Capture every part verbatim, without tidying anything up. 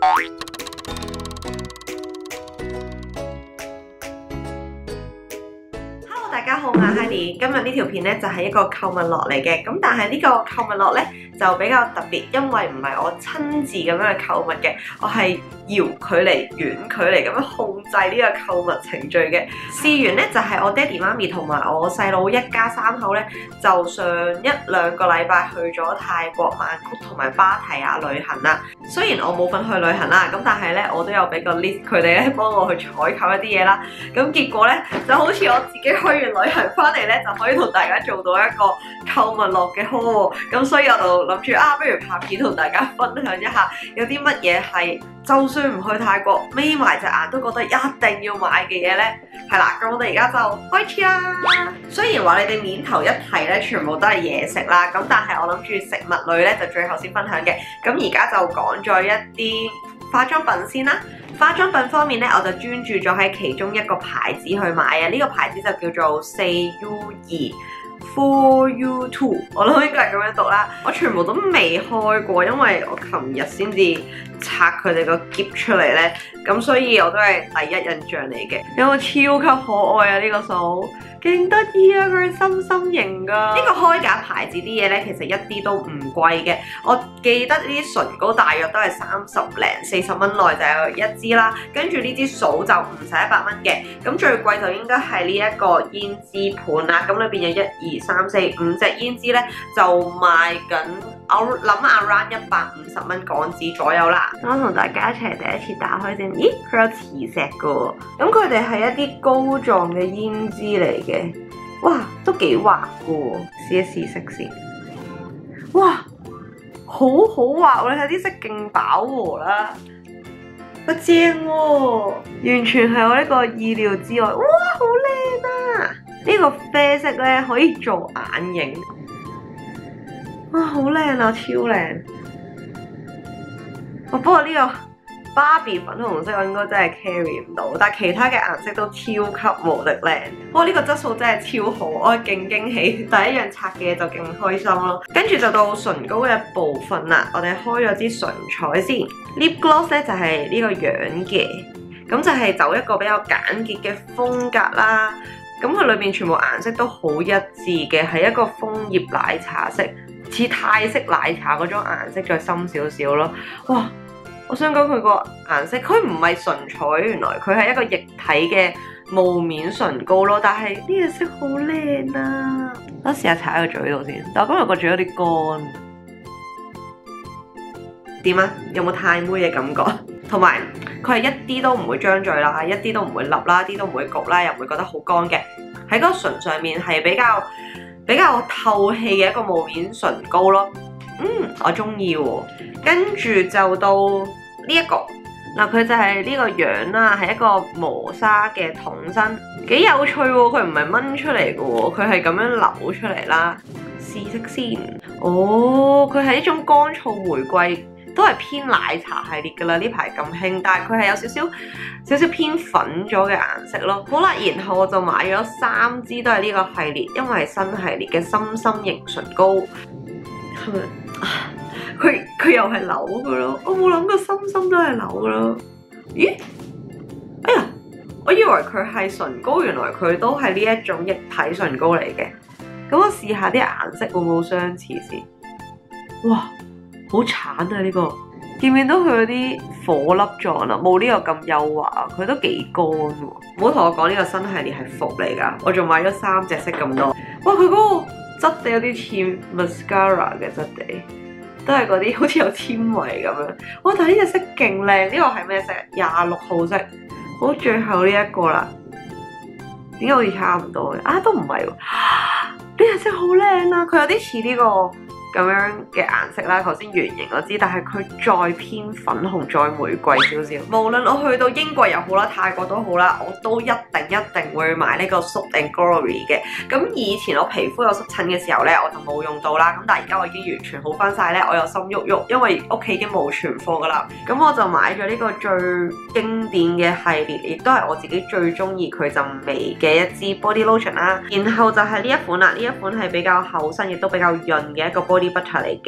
大家好，我係 Heidi， 今日呢條片咧就係一個購物樂嚟嘅，咁但係呢個購物樂咧就比較特別，因為唔係我親自咁樣去購物嘅，我係遙距離、遠距離咁樣控制呢個購物程序嘅。事緣咧就係我爹哋媽咪同埋我細佬一家三口咧，就上一兩個禮拜去咗泰國曼谷同埋芭提雅旅行啦。雖然我冇份去旅行啦，咁但係咧我都有俾個 list 佢哋咧幫我去採購一啲嘢啦。咁結果咧就好似我自己去完旅行翻嚟咧，就可以同大家做到一個購物樂嘅 haul。咁所以我就諗住啊，不如拍片同大家分享一下，有啲乜嘢係就算唔去泰國，眯埋隻眼都覺得一定要買嘅嘢咧。係啦，咁我哋而家就開始啦。雖然話你哋面頭一睇咧，全部都係嘢食啦，咁但係我諗住食物類咧就最後先分享嘅。咁而家就講咗一啲化妝品先啦。化妝品方面咧，我就專注咗喺其中一個牌子去買啊。呢個牌子就叫做四 U 二 four U two， 我諗應該係咁樣讀啦。我全部都未開過，因為我琴日先至拆佢哋個夾出嚟咧，咁所以我都係第一印象嚟嘅。有冇超級可愛啊？呢個掃勁得意啊！佢係心心形噶。呢個開架牌子啲嘢咧，其實一啲都唔貴嘅。我記得呢啲唇膏大約都係三十零四十蚊內就有一支啦。跟住呢支掃就唔使一百蚊嘅。咁最貴就應該係呢一個胭脂盤啦。咁裏邊有一二三四五隻胭脂咧，就賣緊我諗 around 一百五十蚊港紙左右啦。我同大家一齊第一次打開先，咦，佢有磁石噶喎。咁佢哋係一啲膏狀嘅胭脂嚟嘅，哇，都幾滑噶喎。試一試色先，哇，好好滑喎！你睇啲色勁飽和啦，個正喎，完全係我呢個意料之外。哇，好靚啊！呢個啡色咧可以做眼影。哇，好靚啊，超靚！哦，不過呢個芭比粉紅色我應該真係 carry 唔到，但係其他嘅顏色都超級無敵靚。不過呢個質素真係超好，我係勁驚喜，第一樣拆嘅嘢就勁開心咯。跟住就到唇膏嘅部分啦，我哋開咗支唇彩先。Lip gloss 咧就係呢個樣嘅，咁就係走一個比較簡潔嘅風格啦。咁佢裏面全部顏色都好一致嘅，係一個楓葉奶茶色。似泰式奶茶嗰種顏色再深少少咯，哇！我想講佢個顏色，佢唔係唇彩，原來佢係一個液體嘅霧面唇膏咯，但係呢個色好靚啊！我試下搽喺個嘴度先，但我今日個嘴有啲乾，點啊？有冇太妹嘅感覺？同埋佢係一啲都唔會張嘴啦，一啲都唔會立啦，一啲都唔會焗啦，又唔會覺得好乾嘅，喺個唇上面係比較比較透氣嘅一個霧面唇膏咯，嗯，我中意喎。跟住就到呢一個，嗱佢就係呢個樣啦，係一個磨砂嘅筒身，幾有趣喎。佢唔係掹出嚟嘅喎，佢係咁樣扭出嚟啦。試色先，哦，佢係一種乾燥玫瑰，都係偏奶茶系列㗎啦。呢排咁興，但係佢係有少少少少偏粉咗嘅顏色咯。好啦，然後我就買咗三支都係呢個系列，因為係新系列嘅心心型唇膏。係咪？佢佢又係扭㗎咯，我冇諗過心心都係扭㗎咯。咦？哎呀，我以為佢係唇膏，原來佢都係呢一種液體唇膏嚟嘅。咁我試下啲顏色會唔會好相似先？哇，好慘啊！呢個見唔見到佢嗰啲火粒狀啊？冇呢個咁幼滑，佢都幾乾喎。唔好同我講呢個新系列係伏嚟㗎，我仲買咗三隻色咁多。哇，佢嗰個質地有啲似 mascara 嘅質地，都係嗰啲好似有纖維咁樣。哇！但係呢隻色勁靚，呢個係咩色？廿六號色。好，最後呢一個啦，點解好似差唔多嘅？啊，都唔係喎。呢隻色好靚啊！佢有啲似呢個咁樣嘅顏色啦，頭先圓形嗰支，但係佢再偏粉紅，再玫瑰少少。無論我去到英國又好啦，泰國都好啦，我都一定一定會買呢個 Soap and Glory 嘅。咁以前我皮膚有濕疹嘅時候咧，我就冇用到啦。咁但係而家我已經完全好翻晒咧，我有心喐喐，因為屋企已經冇存貨噶啦。咁我就買咗呢個最經典嘅系列，亦都係我自己最中意佢陣味嘅一支 body lotion 啦。然後就係呢一款啦，呢一款係比較厚身，亦都比較潤嘅一個 body butter 嚟嘅。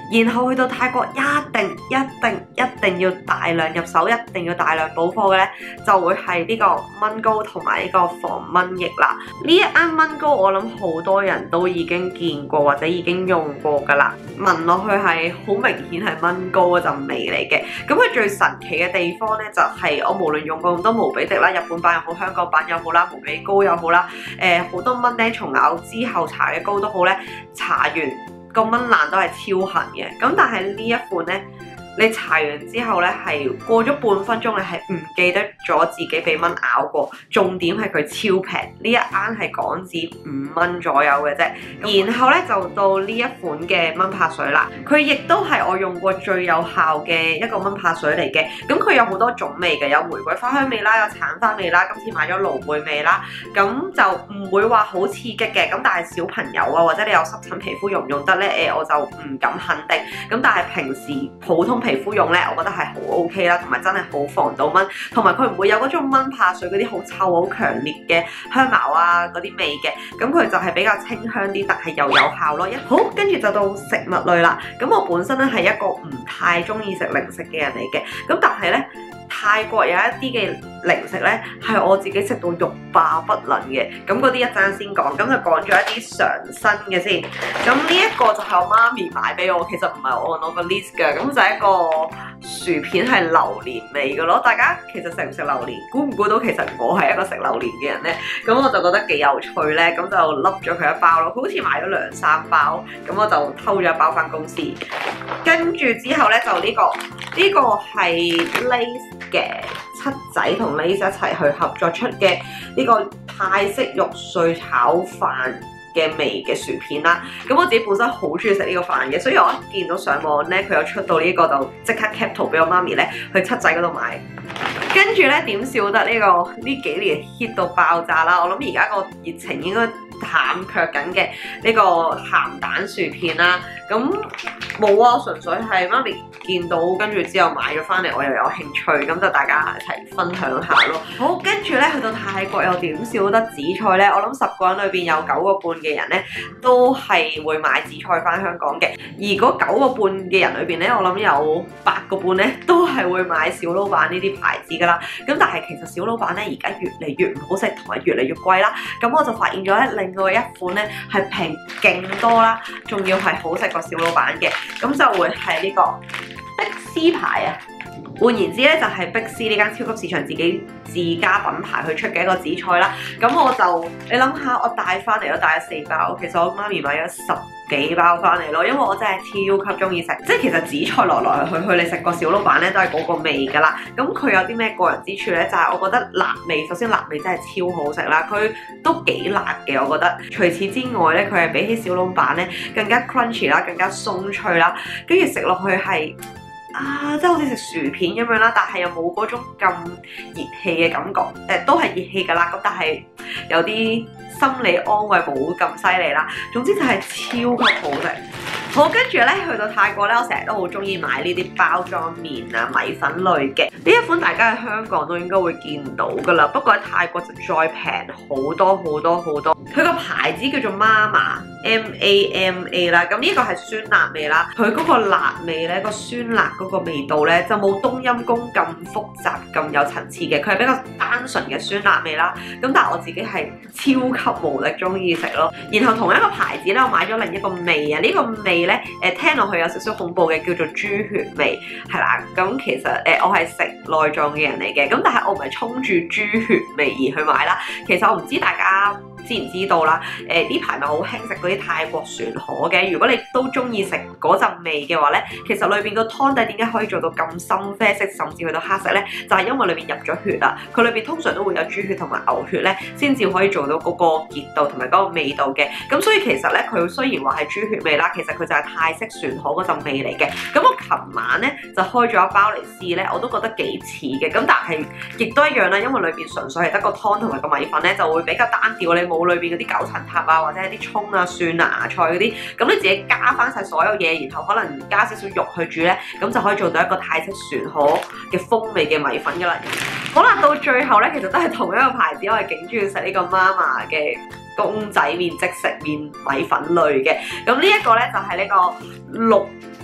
然後去到泰國一定一定一定要大量入手，一定要大量補貨嘅咧，就會係呢個蚊膏同埋呢個防蚊液啦。呢一啱蚊膏我諗好多人都已經見過或者已經用過㗎啦，聞落去係好明顯係蚊膏嗰陣味嚟嘅。咁佢最神奇嘅地方咧，就係、是、我無論用過咁多無比滴啦，日本版又好，香港版又好啦，無比膏又好啦，誒、呃、好多蚊叮蟲咬之後搽嘅膏都好咧，搽完個蚊爛都係超痕嘅。咁但係呢一款咧，你搽完之後咧，係過咗半分鐘，你係唔記得咗自己俾蚊咬過。重點係佢超平，呢一啱係港紙五蚊左右嘅啫。然後咧就到呢一款嘅蚊拍水啦，佢亦都係我用過最有效嘅一個蚊拍水嚟嘅。咁佢有好多種味嘅，有玫瑰花香味啦，有橙花味啦，今次買咗蘆薈味啦。咁就唔會話好刺激嘅。咁但係小朋友啊，或者你有濕疹皮膚用唔用得咧？誒，我就唔敢肯定。咁但係平時普通皮膚用咧，我覺得係好 OK 啦，同埋真係好防到蚊，同埋佢唔會有嗰種蚊怕水嗰啲好臭好強烈嘅香茅啊嗰啲味嘅，咁佢就係比較清香啲，但係又有效咯。一好，跟住就到食物類啦。咁我本身咧係一個唔太中意食零食嘅人嚟嘅，咁但係咧泰國有一啲嘅零食咧係我自己食到欲罷不能嘅，咁嗰啲一陣先講，咁就講咗一啲常新嘅先。咁呢一個就係我媽咪買俾我，其實唔係我按我個 list 嘅，咁就係一個薯片係榴蓮味嘅咯。大家其實食唔食榴蓮？估唔估到其實我係一個食榴蓮嘅人咧？咁我就覺得幾有趣咧，咁就笠咗佢一包咯。佢好似買咗兩三包，咁我就偷咗一包返公司。跟住之後咧就呢個呢個係 Lays 嘅七仔同 Lays 一齊去合作出嘅呢個泰式肉碎炒飯嘅味嘅薯片啦。咁我自己本身好中意食呢個飯嘅，所以我一見到上網咧佢有出到呢個就即刻 cap 圖俾我媽咪咧去七仔嗰度買。跟住咧點笑得呢個呢幾年 hit 到爆炸啦！我諗而家個熱情應該淡卻緊嘅呢個鹹蛋薯片啦。咁冇啊，純粹係媽咪見到跟住之後買咗翻嚟，我又有興趣，咁就大家一齊分享下咯。好，跟住咧去到泰國又點少得紫菜咧？我諗十個人裏邊有九個半嘅人咧都係會買紫菜翻香港嘅，而嗰九個半嘅人裏邊咧，我諗有八個半咧都係會買小老闆呢啲牌子噶啦。咁但係其實小老闆咧而家越嚟越唔好食，同埋越嚟越貴啦。咁我就發現咗咧，另外一款咧係平勁多啦，仲要係好食過小老闆嘅，咁就會係呢個碧絲牌啊。換言之咧，就係碧絲呢間超級市場自己自家品牌去出嘅一個紫菜啦。咁我就你諗下，我帶翻嚟都帶咗四包，其實我媽咪買咗十幾包翻嚟咯，因為我真係超級中意食。即係其實紫菜來來去去，你食過小老闆咧都係嗰個味噶啦。咁佢有啲咩個人之處咧？就係、是、我覺得辣味，首先辣味真係超好食啦，佢都幾辣嘅我覺得。除此之外咧，佢係比起小老闆咧更加 crunchy 啦，更加鬆脆啦，跟住食落去係。啊，即係好似食薯片咁樣啦，但係又冇嗰種咁熱氣嘅感覺，誒、呃、都係熱氣㗎啦，咁但係有啲心理安慰冇咁犀利啦。總之就係超級好食。好，跟住咧去到泰國咧，我成日都好中意買呢啲包裝麵啊、米粉類嘅。呢一款大家喺香港都應該會見到㗎啦，不過喺泰國就再平好多好多好多。佢個牌子叫做 Mama M A M A 啦，咁呢個係酸辣味啦。佢嗰個辣味咧，個酸辣嗰個味道咧就冇冬陰功咁複雜、咁有層次嘅，佢係比較單純嘅酸辣味啦。咁但係我自己係超級無敵中意食咯。然後同一個牌子咧，我買咗另一個味啊，呢、這個味咧誒聽落去有少少恐怖嘅，叫做豬血味，係啦。咁其實誒、呃、我係食內臟嘅人嚟嘅，咁但係我唔係衝住豬血味而去買啦。其實我唔知大家知唔知道啦？誒呢排咪好興食嗰啲泰國船河嘅。如果你都中意食嗰陣味嘅話咧，其實裏邊個湯底點解可以做到咁深啡色，甚至去到黑色咧？就係、是、因為裏邊入咗血啦。佢裏邊通常都會有豬血同埋牛血咧，先至可以做到嗰個結度同埋嗰個味道嘅。咁所以其實咧，佢雖然話係豬血味啦，其實佢就係泰式船河嗰陣味嚟嘅。咁我琴晚咧就開咗一包嚟試咧，我都覺得幾似嘅。咁但係亦都一樣啦，因為裏邊純粹係得個湯同埋個米粉咧，就會比較單調。你冇裏邊嗰啲九層塔啊，或者係啲葱啊、蒜啊、芽菜嗰啲，咁你自己加翻晒所有嘢，然後可能加少少肉去煮咧，咁就可以做到一個泰式船河嘅風味嘅米粉噶啦。好啦，到最後咧，其實都係同一個牌子，我係勁中意食呢個 Mama 嘅公仔麵即食麵米粉類嘅。咁呢一個咧就係呢個綠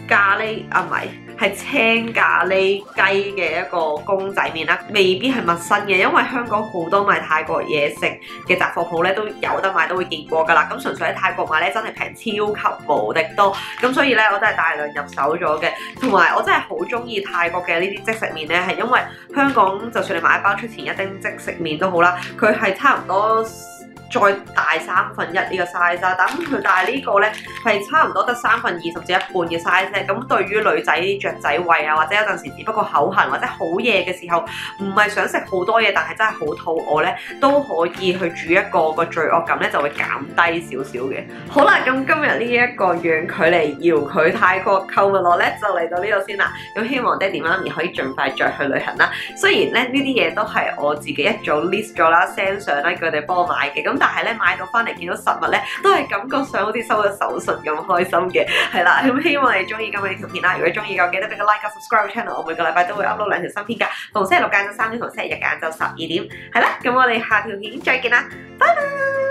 咖喱啊，唔係，係青咖喱雞嘅一個公仔麵啦，未必係陌生嘅，因為香港好多賣泰國嘢食嘅雜貨鋪咧都有得買，都會見過㗎啦。咁純粹喺泰國買咧，真係平超級無敵多，咁所以咧我都係大量入手咗嘅。同埋我真係好中意泰國嘅呢啲即食麵咧，係因為香港就算你買一包出前一丁即食麵都好啦，佢係差唔多再大三分一呢個 size 啦，但咁佢但係呢個咧係差唔多得三分二甚至一半嘅 size 咧。咁對於女仔雀仔胃啊，或者有陣時只不過口痕或者好夜嘅時候，唔係想食好多嘢，但係真係好肚餓咧，都可以去煮一個，個罪惡感咧就會減低少少嘅。好啦，咁今日呢一個遠距離遙距泰國購物樂咧就嚟到呢度先啦。咁希望爹哋媽咪可以盡快再去旅行啦。雖然咧呢啲嘢都係我自己一早 list 咗啦 ，send 相咧佢哋幫我買嘅，咁但係咧買到翻嚟見到實物咧，都係感覺上好似收咗手信咁開心嘅，係啦。咁希望你中意今日呢條片啦。如果中意嘅，記得俾個 like 加 subscribe channel。我每個禮拜都會 upload 兩條新片㗎，逢星期六晏晝三點同星期日晏晝十二點。係啦，咁我哋下條片再見啦，拜拜。